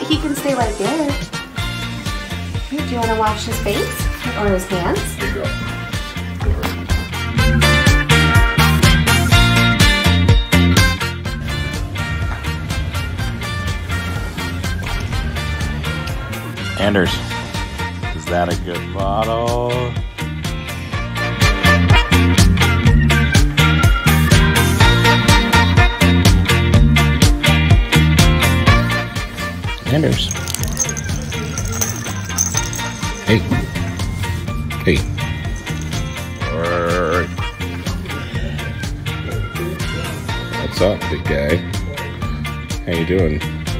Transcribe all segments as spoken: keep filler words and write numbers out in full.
but he can stay right there. Do you want to wash his face or his hands? Here you go. Anders, is that a good bottle? Anders. Hey. Hey. What's up, big guy? How you doing?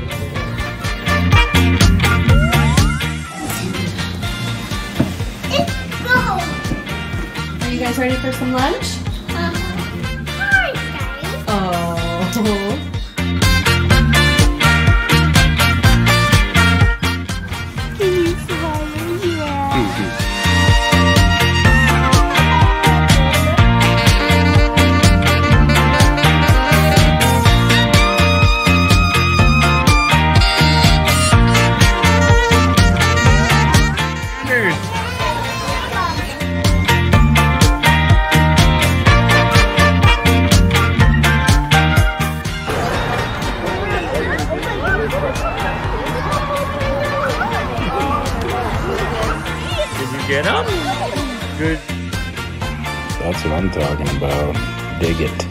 Are you guys ready for some lunch? Uh-huh. Hi, guys. Oh. Get up. Good. That's what I'm talking about. Dig it.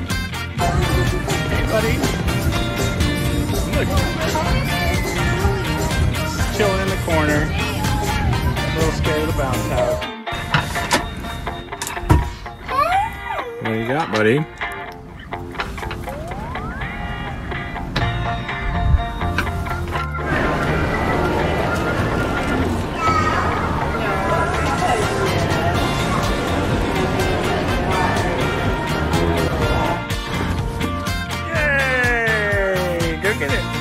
Hey, buddy. Look. Chilling in the corner. A little scared of the bounce house. What do you got, buddy? Look at it.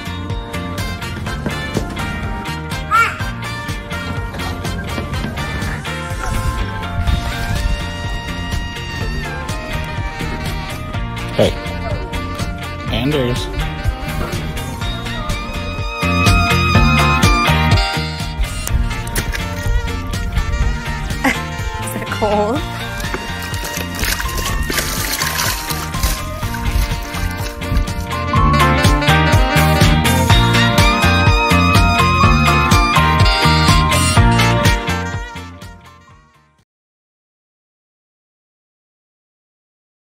Hey, Anders. Is it cold?